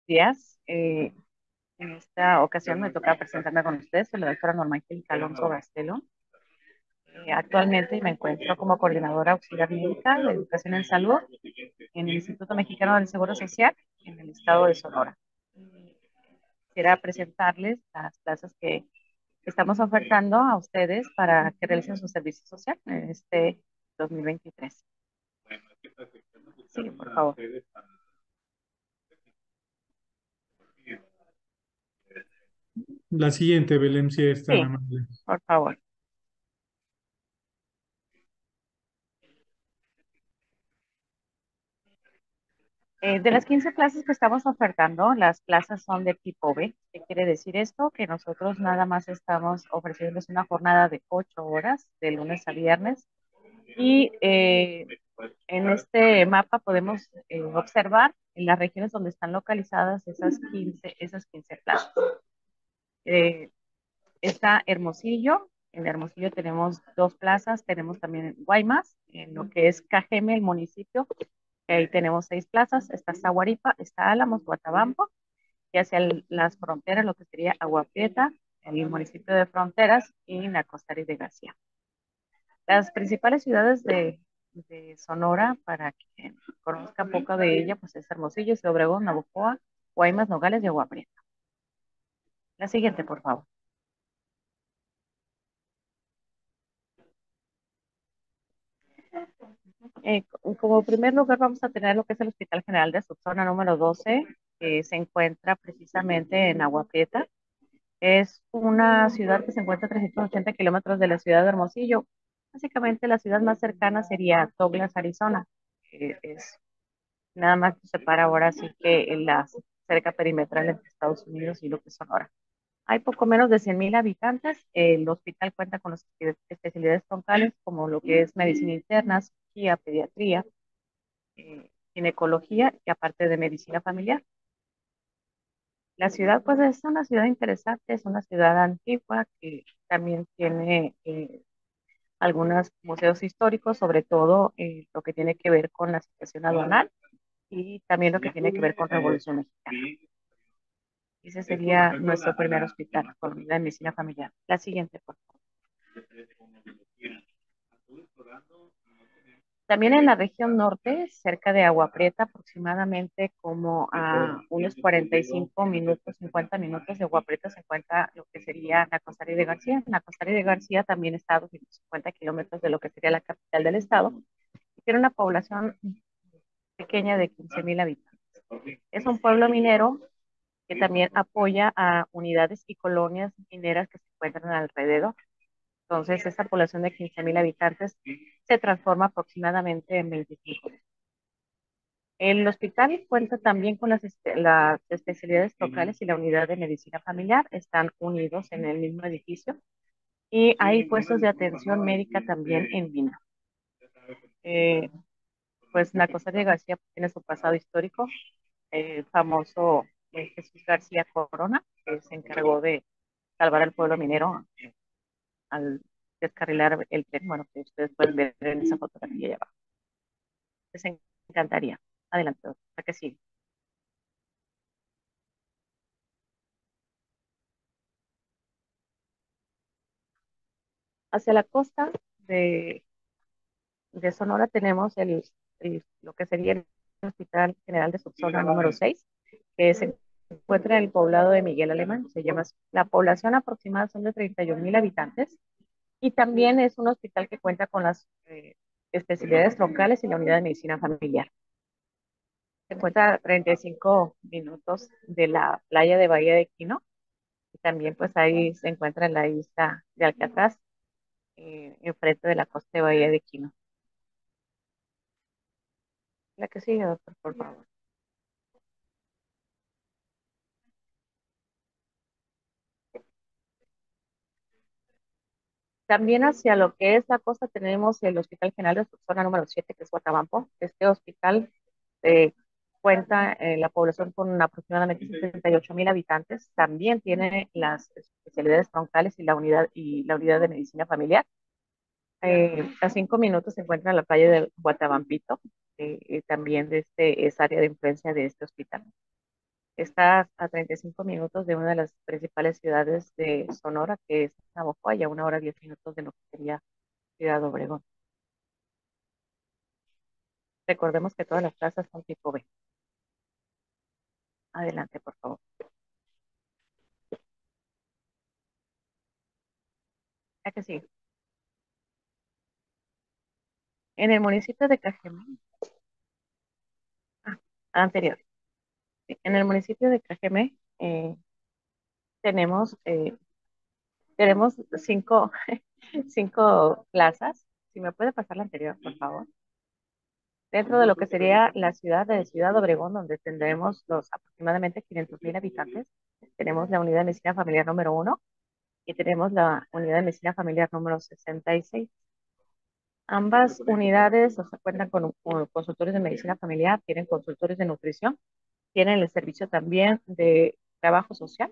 días. En esta ocasión me toca presentarme con ustedes, soy la doctora Norma Angélica Alonso Bastelo. Actualmente me encuentro como coordinadora auxiliar médica de educación en salud en el Instituto Mexicano del Seguro Social en el estado de Sonora. Quisiera presentarles las plazas que estamos ofertando a ustedes para que realicen su servicio social en este 2023. Sí, por favor. La siguiente, Belén, si es tan Sí, amable. por favor. De las 15 plazas que estamos ofertando, las plazas son de tipo B. ¿Qué quiere decir esto? Que nosotros nada más estamos ofreciéndoles una jornada de 8 horas, de lunes a viernes. Y en este mapa podemos observar en las regiones donde están localizadas esas 15 plazas. Eh, Está Hermosillo. En Hermosillo tenemos 2 plazas. Tenemos también en Guaymas, en lo que es Cajeme, el municipio. Ahí tenemos 6 plazas. Está Zaguaripa, está Álamos, Guatabampo, y hacia las fronteras, lo que sería Agua Prieta, el municipio de Fronteras y Nacostari de García. Las principales ciudades de Sonora, para que conozca poco de ella, pues es Hermosillo, Ciudad Obregón, Navojoa, Guaymas, Nogales y Agua Prieta. La siguiente, por favor. Como primer lugar vamos a tener lo que es el Hospital General de Subzona número 12, que se encuentra precisamente en Agua Prieta. Es una ciudad que se encuentra a 380 kilómetros de la ciudad de Hermosillo. Básicamente la ciudad más cercana sería Douglas, Arizona. Es nada más que separa ahora sí que en la cerca perimetral entre Estados Unidos y lo que es Sonora. Hay poco menos de 100,000 habitantes. El hospital cuenta con las especialidades troncales como lo que es medicina interna, cirugía, pediatría, ginecología y aparte de medicina familiar. La ciudad, pues, es una ciudad interesante, es una ciudad antigua que también tiene algunos museos históricos, sobre todo lo que tiene que ver con la situación aduanal y también lo que tiene que ver con Revolución Mexicana. Ese sería nuestro primer hospital con la medicina familiar. La siguiente, por favor. También en la región norte, cerca de Agua Prieta, aproximadamente como a unos 45 minutos, 50 minutos de Agua Prieta se encuentra lo que sería Nacosari de García. Nacosari de García también está a 250 kilómetros de lo que sería la capital del estado. Tiene una población pequeña de 15,000 habitantes. Es un pueblo minero que también apoya a unidades y colonias mineras que se encuentran alrededor. Entonces, esta población de 15,000 habitantes se transforma aproximadamente en 25. El hospital cuenta también con las especialidades locales y la unidad de medicina familiar. Están unidos en el mismo edificio y hay puestos de atención médica también en Vina. Eh, pues Nacosa de García tiene su pasado histórico, el famoso Jesús García Corona, que se encargó de salvar al pueblo minero al descarrilar el tren, bueno, que ustedes pueden ver en esa fotografía allá abajo. Les encantaría. Adelante, doctora, que sí. Hacia la costa de, de Sonora tenemos lo que sería el Hospital General de Subzona número 6, que se encuentra en el poblado de Miguel Alemán. Se llama, la población aproximada son de 31,000 habitantes y también es un hospital que cuenta con las especialidades locales y la unidad de medicina familiar. Se encuentra a 35 minutos de la playa de Bahía de Quino y también pues ahí se encuentra en la isla de Alcatraz, enfrente de la costa de Bahía de Quino. La que sigue, doctor, por favor. También hacia lo que es la costa tenemos el Hospital General de Zona número 7, que es Guatabampo. Este hospital eh, cuenta la población con aproximadamente 78,000 habitantes. También tiene las especialidades troncales y la unidad de medicina familiar. A 5 minutos se encuentra en la playa de Guatabampito, y también es área de influencia de este hospital. Está a 35 minutos de una de las principales ciudades de Sonora, que es Navojoa, y a 1 hora 10 minutos de lo que sería Ciudad Obregón. Recordemos que todas las plazas son tipo B. Adelante, por favor. ¿A que sí? En el municipio de Cajeme, ah, anterior, sí, en el municipio de Cajeme tenemos, tenemos cinco plazas. Si me puede pasar la anterior, por favor. Dentro de lo que sería la ciudad de Ciudad Obregón, donde tendremos los aproximadamente 500,000 habitantes, tenemos la unidad de medicina familiar número 1 y tenemos la unidad de medicina familiar número 66. Ambas unidades, o sea, cuentan con consultorios de medicina familiar, tienen consultorios de nutrición, tienen el servicio también de trabajo social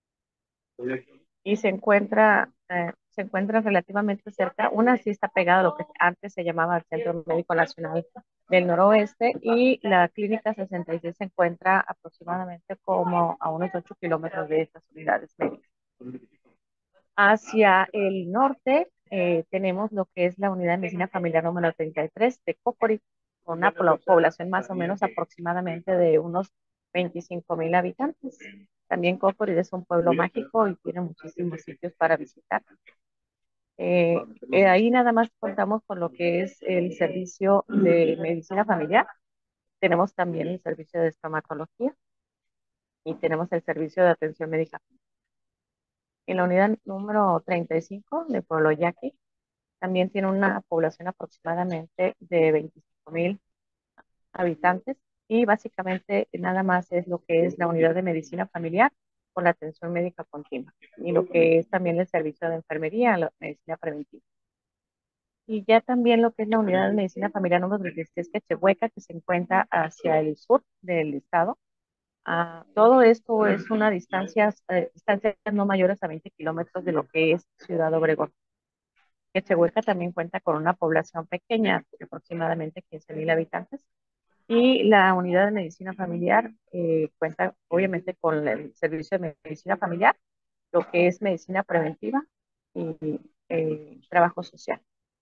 y se encuentra relativamente cerca. Una sí está pegada a lo que antes se llamaba el Centro Médico Nacional del Noroeste, y la Clínica 66 se encuentra aproximadamente como a unos 8 kilómetros de estas unidades médicas. Hacia el norte tenemos lo que es la unidad de medicina familiar número 33 de Cocori, con una población más o menos aproximadamente de unos 25,000 habitantes. También Cocori es un pueblo mágico y tiene muchísimos sitios para visitar. Eh, ahí nada más contamos con lo que es el servicio de medicina familiar. Tenemos también el servicio de estomatología y tenemos el servicio de atención médica. En la unidad número 35 de Pueblo Yaqui también tiene una población aproximadamente de 25,000 habitantes, y básicamente nada más es lo que es la unidad de medicina familiar con la atención médica continua y lo que es también el servicio de enfermería, la medicina preventiva. Y ya también lo que es la unidad de medicina familiar número 36 Quechehueca, que se encuentra hacia el sur del estado. Todo esto es una distancias no mayores a 20 kilómetros de lo que es Ciudad Obregón. Quechehueca también cuenta con una población pequeña, de aproximadamente 15,000 habitantes, y la unidad de medicina familiar cuenta obviamente con el servicio de medicina familiar, lo que es medicina preventiva y trabajo social.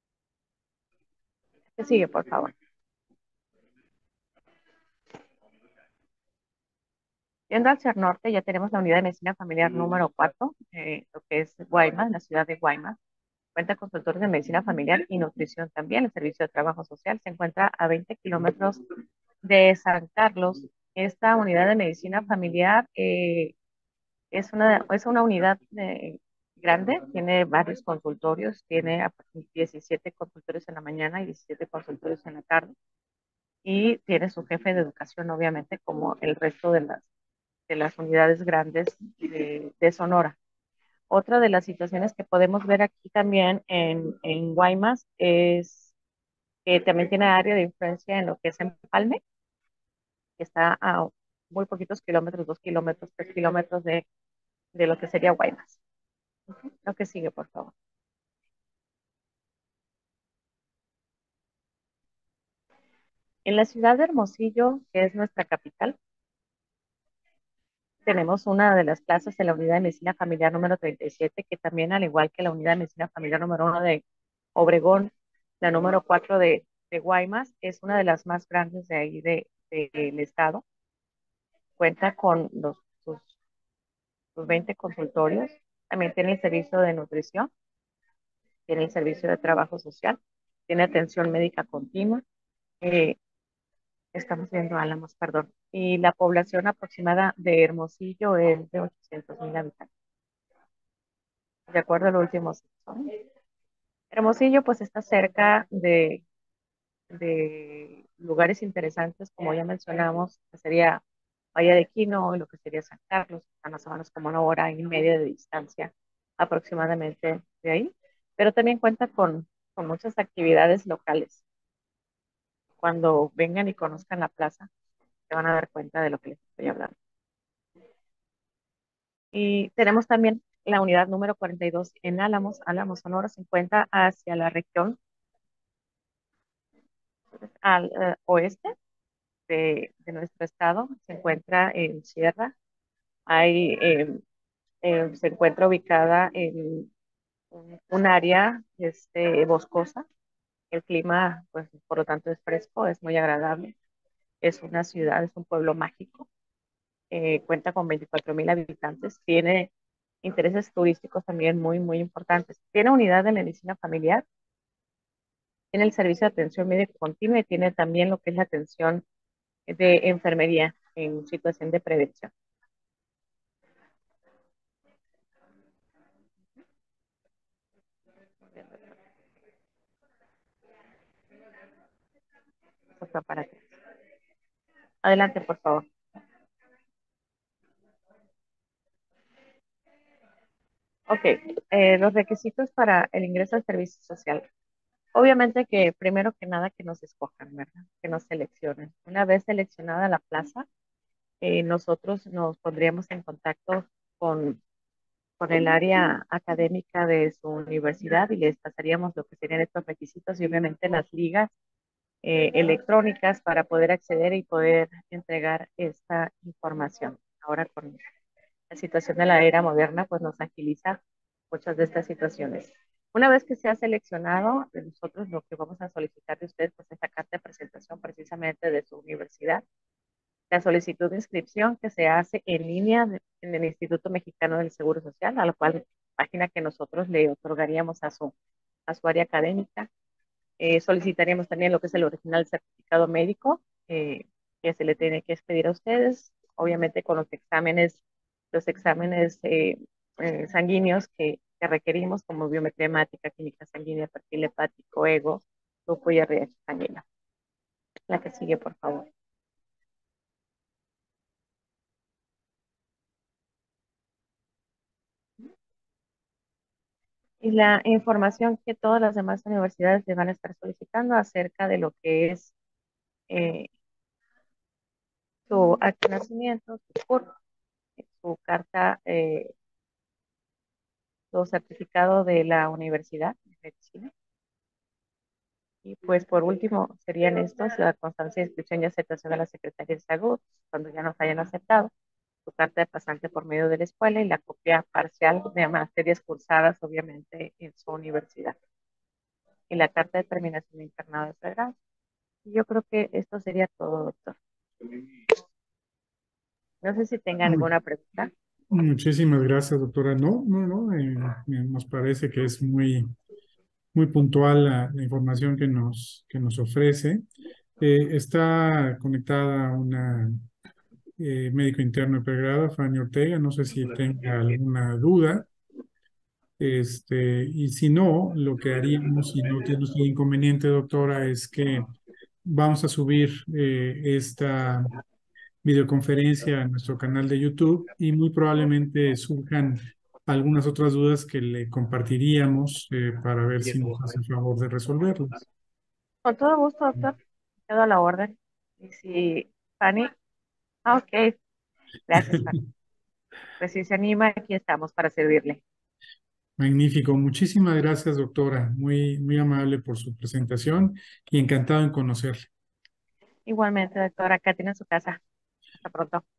¿Qué sigue, por favor? Yendo hacia el norte, ya tenemos la unidad de medicina familiar número 4, lo que es Guaymas, la ciudad de Guaymas. Cuenta con consultores de medicina familiar y nutrición también. El servicio de trabajo social se encuentra a 20 kilómetros de San Carlos. Esta unidad de medicina familiar es una unidad grande, tiene varios consultorios, tiene 17 consultorios en la mañana y 17 consultorios en la tarde, y tiene su jefe de educación, obviamente, como el resto de las unidades grandes de Sonora. Otra de las situaciones que podemos ver aquí también en Guaymas es que también tiene área de influencia en lo que es Empalme, que está a muy poquitos kilómetros, 2 kilómetros, 3 kilómetros de lo que sería Guaymas. Lo que sigue, por favor. En la ciudad de Hermosillo, que es nuestra capital, tenemos una de las plazas de la unidad de medicina familiar número 37, que también, al igual que la unidad de medicina familiar número 1 de Obregón, la número 4 de Guaymas, es una de las más grandes de ahí del estado. Cuenta con sus 20 consultorios. También tiene el servicio de nutrición, tiene el servicio de trabajo social, tiene atención médica continua. Eh, Estamos viendo Álamos, perdón. Y la población aproximada de Hermosillo es de 800,000 habitantes, de acuerdo al último censo. Hermosillo pues está cerca de lugares interesantes, como ya mencionamos, que sería Valle de Quino y lo que sería San Carlos, están más o menos como 1 hora y media de distancia aproximadamente de ahí, pero también cuenta con muchas actividades locales. Cuando vengan y conozcan la plaza, se van a dar cuenta de lo que les estoy hablando. Y tenemos también la unidad número 42 en Álamos. Álamos, Sonora, se encuentra hacia la región al oeste, de nuestro estado. Se encuentra en Sierra. Hay, se encuentra ubicada en un área boscosa. El clima, pues, por lo tanto, es fresco, es muy agradable. Es una ciudad, es un pueblo mágico. Cuenta con 24,000 habitantes. Tiene intereses turísticos también muy, muy importantes. Tiene unidad de medicina familiar, tiene el servicio de atención médico continua y tiene también lo que es la atención de enfermería en situación de prevención. Adelante, por favor. Ok, los requisitos para el ingreso al servicio social. Obviamente que primero que nada que nos escojan, ¿verdad? Que nos seleccionen. Una vez seleccionada la plaza, nosotros nos pondríamos en contacto con, con el área académica de su universidad y les pasaríamos lo que serían estos requisitos y obviamente las ligas electrónicas para poder acceder y poder entregar esta información. Ahora con la situación de la era moderna, pues nos agiliza muchas de estas situaciones. Una vez que se ha seleccionado, nosotros lo que vamos a solicitar de ustedes pues, es la carta de presentación precisamente de su universidad, la solicitud de inscripción que se hace en línea en el Instituto Mexicano del Seguro Social, a la cual página que nosotros le otorgaríamos a su área académica. Solicitaríamos también lo que es el original certificado médico que se le tiene que expedir a ustedes, obviamente con los exámenes sanguíneos que requerimos, como biometría hemática, química sanguínea, perfil hepático, ego, grupo y RH sanguíneo. La que sigue, por favor. Y la información que todas las demás universidades le van a estar solicitando acerca de lo que es eh, su acta de nacimiento, su CURP, su carta, su certificado de la Universidad de Medicina. Y pues por último serían estos, la constancia de inscripción y aceptación de la Secretaría de Salud, cuando ya nos hayan aceptado, su carta de pasante por medio de la escuela y la copia parcial de materias cursadas, obviamente, en su universidad. Y la carta de terminación de internado de pregrado. Y yo creo que esto sería todo, doctor. No sé si tenga Mu- alguna pregunta. Muchísimas gracias, doctora. No, no, no, nos parece que es muy puntual la información que nos ofrece. Está conectada una médico interno de pregrado, Fanny Ortega. No sé si tenga alguna duda. Y si no, lo que haríamos, si no tiene usted inconveniente, doctora, es que vamos a subir esta videoconferencia a nuestro canal de YouTube y muy probablemente surjan algunas otras dudas que le compartiríamos para ver si nos hace el favor de resolverlas. Con todo gusto, doctor. Quedo a la orden. Y si Fanny, ok, gracias, Fanny. Pues si se anima, aquí estamos para servirle. Magnífico. Muchísimas gracias, doctora. Muy amable por su presentación y encantado en conocerle. Igualmente, doctora, acá tiene su casa. Hasta pronto.